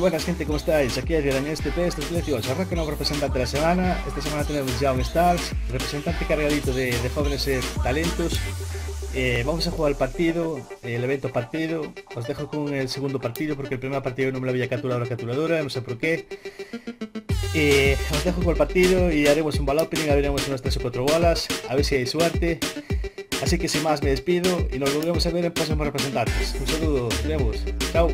buenas gente, ¿cómo estáis? Aquí Adrián en este test, os decía, os arranca un nuevo representante de la semana. Esta semana tenemos Young Stars, representante cargadito de jóvenes talentos. Vamos a jugar el partido, el evento partido. Os dejo con el segundo partido porque el primer partido no me lo había capturado la capturadora, no sé por qué. Os dejo con el partido y haremos un ball opening, abriremos unas 3 o 4 bolas, a ver si hay suerte. Así que sin más me despido y nos volvemos a ver en próximos representantes. Un saludo, nos vemos, chao.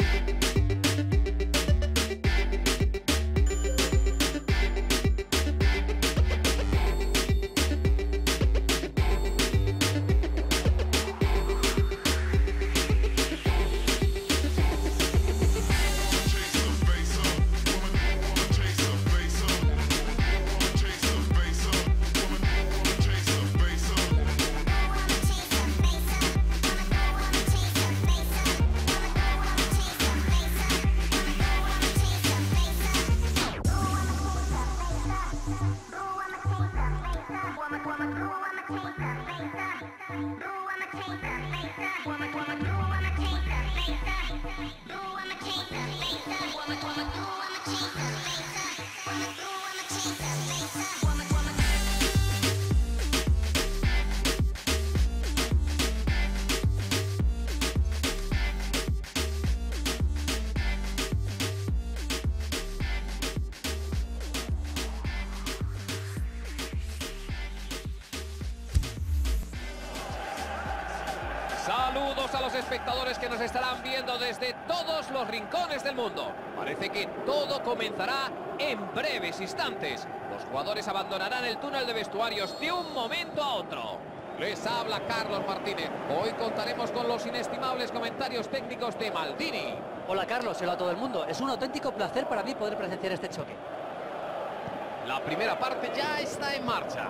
Saludos a los espectadores que nos estarán viendo desde todos los rincones del mundo. Parece que todo comenzará en breves instantes. Los jugadores abandonarán el túnel de vestuarios de un momento a otro. Les habla Carlos Martínez. Hoy contaremos con los inestimables comentarios técnicos de Maldini. Hola Carlos, hola a todo el mundo. Es un auténtico placer para mí poder presenciar este choque. La primera parte ya está en marcha.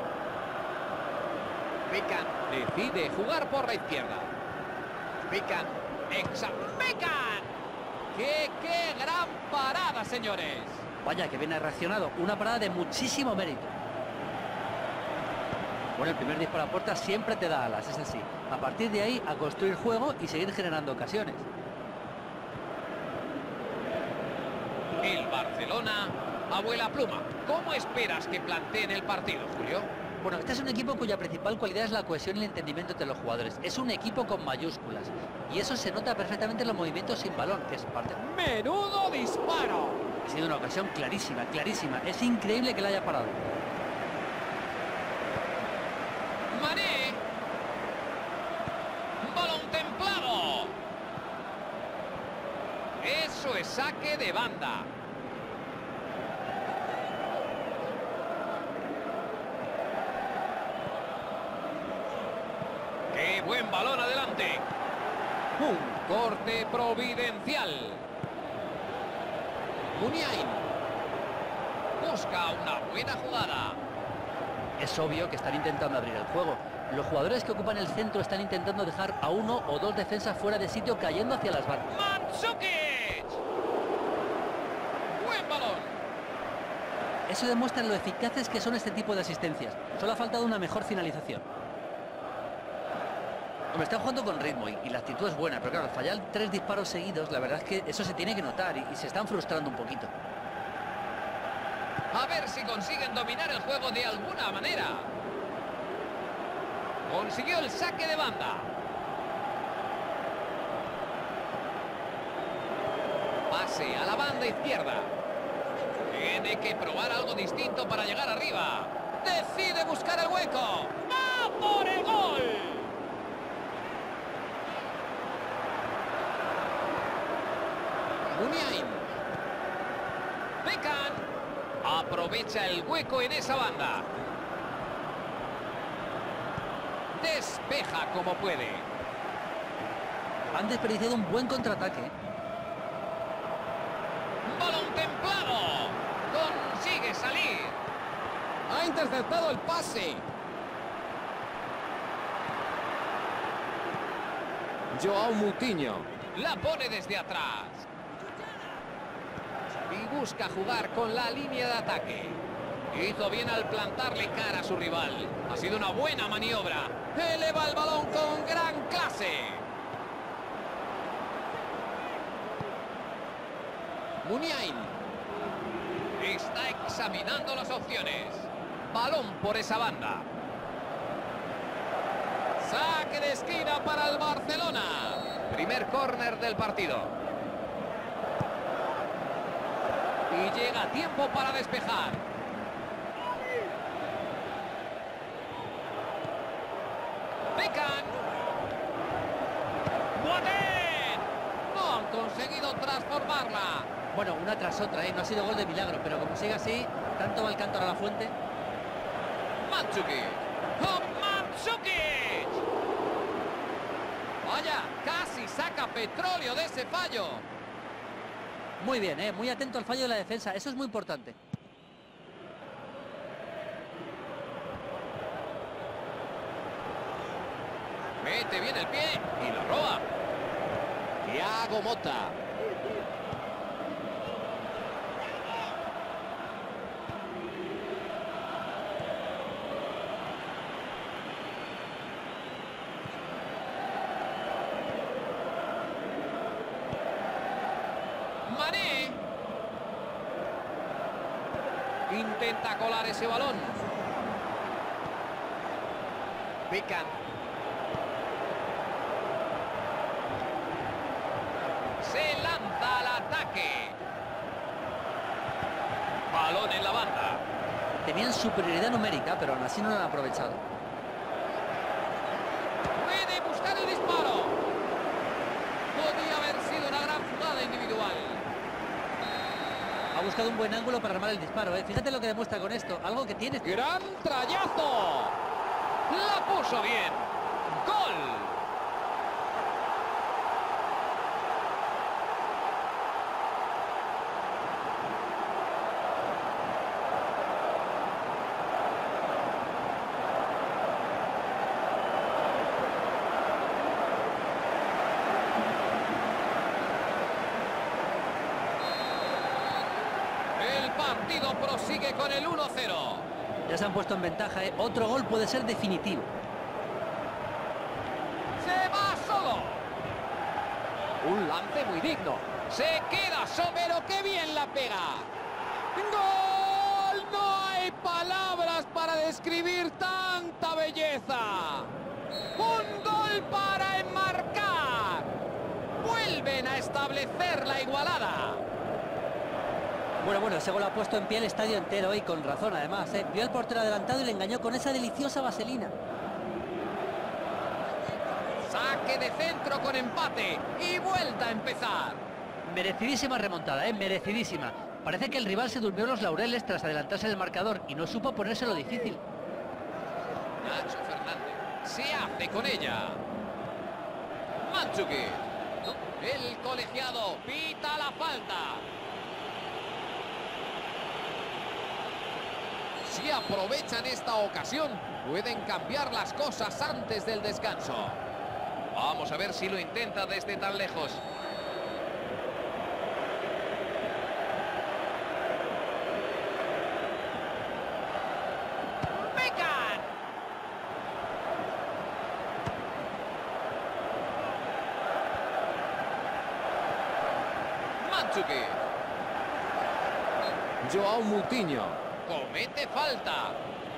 Beckham decide jugar por la izquierda. Beckham, Beckham. ¡Qué gran parada, señores! Vaya, que bien ha reaccionado. Una parada de muchísimo mérito. Bueno, el primer disparo a puerta siempre te da alas, es así. A partir de ahí, a construir juego y seguir generando ocasiones. El Barcelona abuela pluma. ¿Cómo esperas que planteen el partido, Julio? Bueno, este es un equipo cuya principal cualidad es la cohesión y el entendimiento entre los jugadores. Es un equipo con mayúsculas. Y eso se nota perfectamente en los movimientos sin balón, que es parte... ¡Menudo disparo! Ha sido una ocasión clarísima, clarísima. Es increíble que la haya parado. Mané. Balón templado. Eso es saque de banda. ¡Qué buen balón adelante! Un corte providencial. Muniain busca una buena jugada. Es obvio que están intentando abrir el juego. Los jugadores que ocupan el centro están intentando dejar a uno o dos defensas fuera de sitio cayendo hacia las bandas. ¡Mandzukic! ¡Buen balón! Eso demuestra lo eficaces que son este tipo de asistencias. Solo ha faltado una mejor finalización. Hombre, están jugando con ritmo y la actitud es buena, pero claro, al fallar 3 disparos seguidos, la verdad es que eso se tiene que notar y se están frustrando un poquito. A ver si consiguen dominar el juego de alguna manera. Consiguió el saque de banda. Pase a la banda izquierda. Tiene que probar algo distinto para llegar arriba. Decide buscar el hueco. ¡Va por el gol! Muniain. Beckham aprovecha el hueco en esa banda. Despeja como puede. Han desperdiciado un buen contraataque. Balón templado. Consigue salir. Ha interceptado el pase. Joao Moutinho la pone desde atrás. Y busca jugar con la línea de ataque. Hizo bien al plantarle cara a su rival. Ha sido una buena maniobra. Eleva el balón con gran clase. Muniain. Está examinando las opciones. Balón por esa banda. Saque de esquina para el Barcelona. Primer córner del partido. Y llega tiempo para despejar. Beckham. ¡Boateng! No han conseguido transformarla. Bueno, una tras otra, ¿eh? No ha sido gol de milagro, pero como sigue así, tanto va el cántaro a la fuente. Mandzukic. ¡Oh, Mandzukic! Vaya, casi saca petróleo de ese fallo. Muy bien, muy atento al fallo de la defensa, eso es muy importante. Mete bien el pie y lo roba. Thiago Motta. Mané. Intenta colar ese balón. Beckham. Se lanza al ataque. Balón en la banda. Tenían superioridad numérica, pero aún así no lo han aprovechado. Puede buscar el disparo. Podría haber sido una gran jugada individual. Ha buscado un buen ángulo para armar el disparo, ¿eh? Fíjate lo que demuestra con esto, algo que tiene. ¡Gran trayazo! La puso bien. ¡Gol! El partido prosigue con el 1-0. Ya se han puesto en ventaja, ¿eh? Otro gol puede ser definitivo. Se va solo. Un lance muy digno. Se queda solo, pero qué bien la pega. ¡Gol! No hay palabras para describir tanta belleza. Un gol para enmarcar. Vuelven a establecer la igualada. Bueno, ese gol ha puesto en pie el estadio entero y con razón además, ¿eh? Vio al portero adelantado y le engañó con esa deliciosa vaselina. Saque de centro con empate y vuelta a empezar. Merecidísima remontada, merecidísima. Parece que el rival se durmió los laureles tras adelantarse del marcador y no supo ponérselo difícil. Nacho Fernández se hace con ella. Mandzukic. El colegiado pita la falta. Si aprovechan esta ocasión, pueden cambiar las cosas antes del descanso. Vamos a ver si lo intenta desde tan lejos. ¡Beckham! Mandzukic. Joao Moutinho. Comete falta.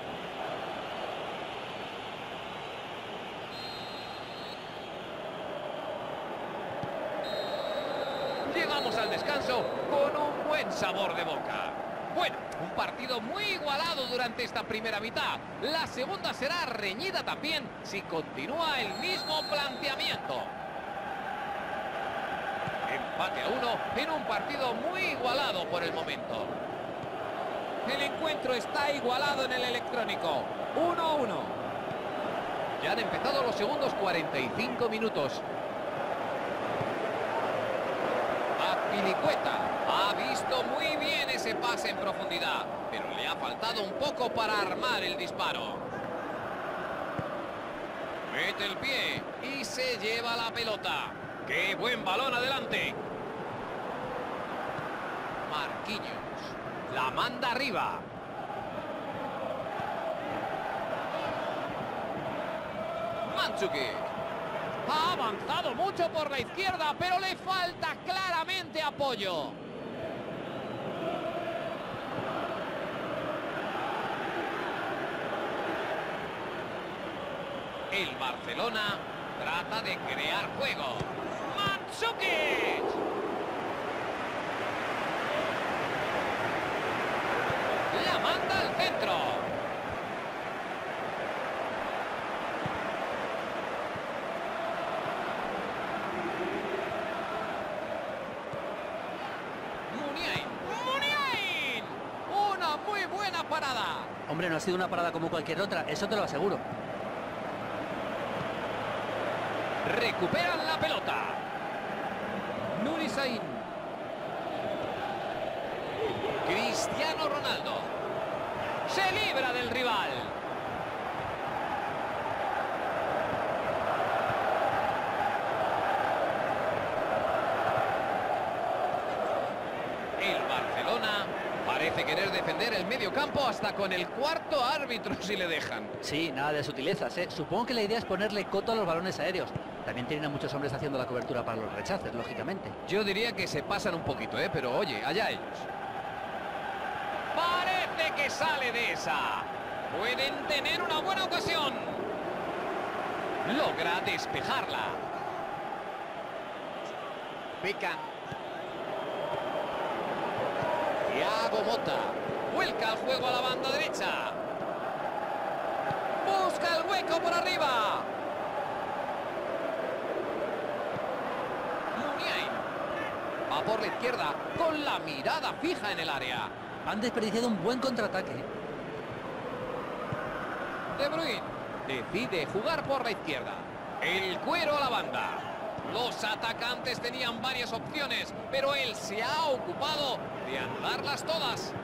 Llegamos al descanso con un buen sabor de boca. Bueno, un partido muy igualado durante esta primera mitad. La segunda será reñida también si continúa el mismo planteamiento. Empate a 1 en un partido muy igualado por el momento. El encuentro está igualado en el electrónico. 1-1. Ya han empezado los segundos 45 minutos. Azpilicueta ha visto muy bien ese pase en profundidad, pero le ha faltado un poco para armar el disparo. Mete el pie y se lleva la pelota. ¡Qué buen balón adelante! Marquinhos. La manda arriba. Mandzukic. Ha avanzado mucho por la izquierda, pero le falta claramente apoyo. El Barcelona trata de crear juego. ¡Mandžukić! La manda al centro. ¡Muniain! Una muy buena parada. Hombre, no ha sido una parada como cualquier otra, eso te lo aseguro. Recuperan la pelota. Nuri Sahin. Cristiano Ronaldo. Se libra del rival. El Barcelona parece querer defender el medio campo hasta con el cuarto árbitro si le dejan. Sí, nada de sutilezas, ¿eh? Supongo que la idea es ponerle coto a los balones aéreos. También tienen a muchos hombres haciendo la cobertura para los rechaces, lógicamente. Yo diría que se pasan un poquito, pero oye, allá ellos. Parece que sale de esa. Pueden tener una buena ocasión. Logra despejarla. Pican. Thiago Motta. Vuelca el juego a la banda derecha. Busca el hueco por arriba. Va por la izquierda con la mirada fija en el área. Han desperdiciado un buen contraataque. De Bruyne decide jugar por la izquierda. El cuero a la banda. Los atacantes tenían varias opciones, pero él se ha ocupado de anularlas todas.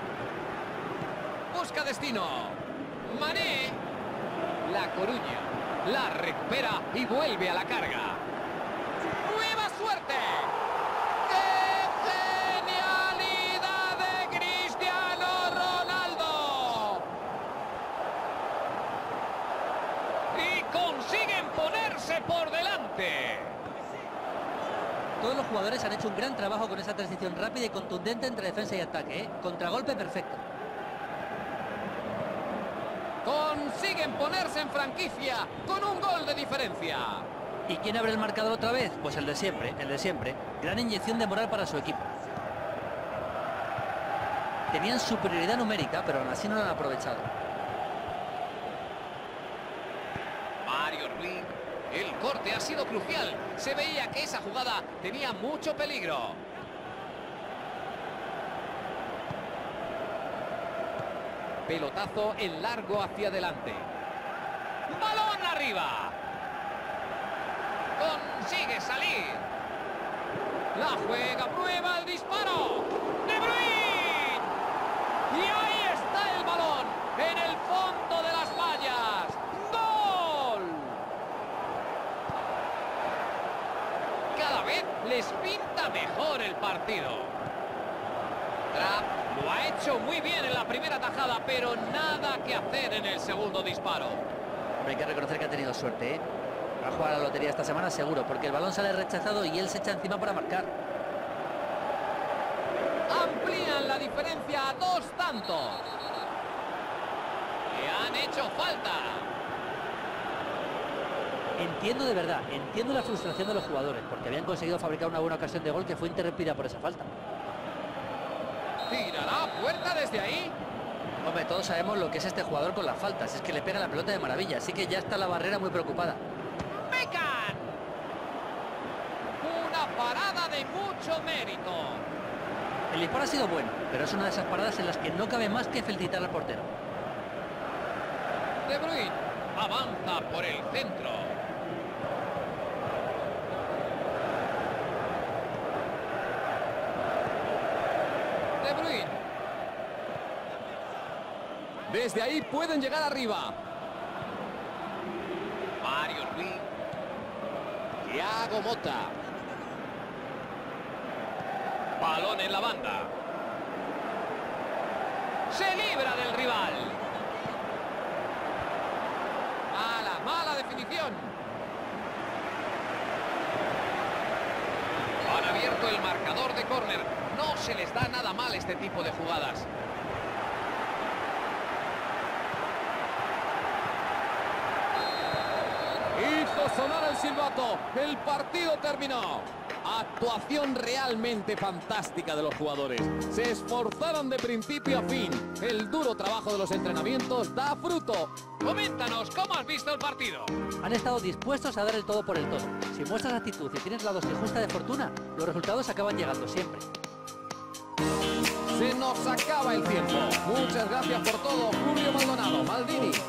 Busca destino. Mané. La Coruña. La recupera y vuelve a la carga. ¡Nueva suerte! Consiguen ponerse por delante. Todos los jugadores han hecho un gran trabajo con esa transición rápida y contundente entre defensa y ataque, ¿eh? Contragolpe perfecto. Consiguen ponerse en franquicia con un gol de diferencia. ¿Y quién abre el marcador otra vez? Pues el de siempre, el de siempre. Gran inyección de moral para su equipo. Tenían superioridad numérica, pero aún así no lo han aprovechado. El corte ha sido crucial. Se veía que esa jugada tenía mucho peligro. Pelotazo en largo hacia adelante. ¡Balón arriba! Consigue salir. La juega, prueba el disparo. ¡De Bruyne! Y ahí está el balón, en el fondo de las mallas. ¡Gol! Cada vez les pinta mejor el partido. Trapp lo ha hecho muy bien en la primera tajada, pero nada que hacer en el segundo disparo. Hay que reconocer que ha tenido suerte, ¿eh? Va a jugar a la lotería esta semana seguro, porque el balón sale rechazado y él se echa encima para marcar. Amplían la diferencia a 2 tantos. Le han hecho falta. Entiendo de verdad, entiendo la frustración de los jugadores, porque habían conseguido fabricar una buena ocasión de gol que fue interrumpida por esa falta. ¿Tirará a puerta desde ahí? Hombre, todos sabemos lo que es este jugador con las faltas, es que le pega la pelota de maravilla, así que ya está la barrera muy preocupada. ¡Pecan! Una parada de mucho mérito. El disparo ha sido bueno, pero es una de esas paradas en las que no cabe más que felicitar al portero. De Bruyne avanza por el centro. De Bruyne. Desde ahí pueden llegar arriba. Mario Ruiz. Thiago Motta. Balón en la banda. Se libra del rival. Mala definición. Han abierto el marcador de córner. No se les da nada mal este tipo de jugadas. sonar el silbato. El partido terminó. Actuación realmente fantástica de los jugadores. Se esforzaron de principio a fin. El duro trabajo de los entrenamientos da fruto. Coméntanos, ¿cómo has visto el partido? Han estado dispuestos a dar el todo por el todo. Si muestras actitud y tienes la dosis justa de fortuna, los resultados acaban llegando siempre. Se nos acaba el tiempo. Muchas gracias por todo, Julio Maldonado. Maldini.